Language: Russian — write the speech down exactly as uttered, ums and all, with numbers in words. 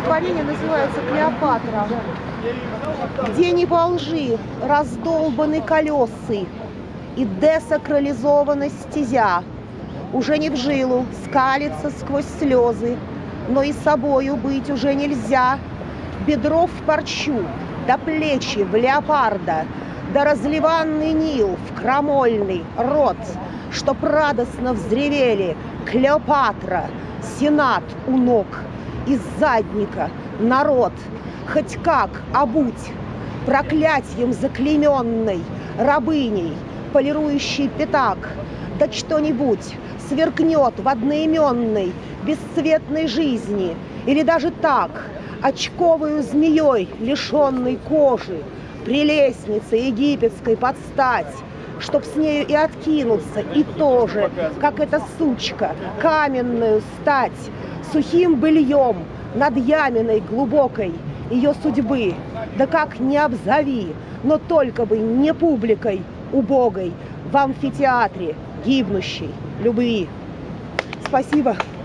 стихотворение называется «Клеопатра». Где не по лжи раздолбаны колесы и десакрализована стезя, уже не в жилу скалится сквозь слезы, но и собою быть уже нельзя. Бедро в парчу, до плечи в леопарда, да разливанный Нил в крамольный рот, чтоб радостно взревели Клеопатра, сенат у ног, из задника народ, хоть как обуть проклятием заклейменной рабыней, полирующий пятак, да что-нибудь сверкнет в одноименной бесцветной жизни, или даже так, очковою змеей, лишенной кожи, при лестнице египетской подстать, чтоб с нею и откинуться, и тоже, как эта сучка, каменную стать, сухим быльем над яминой глубокой ее судьбы, да как не обзови, но только бы не публикой убогой в амфитеатре гибнущей любви. Спасибо.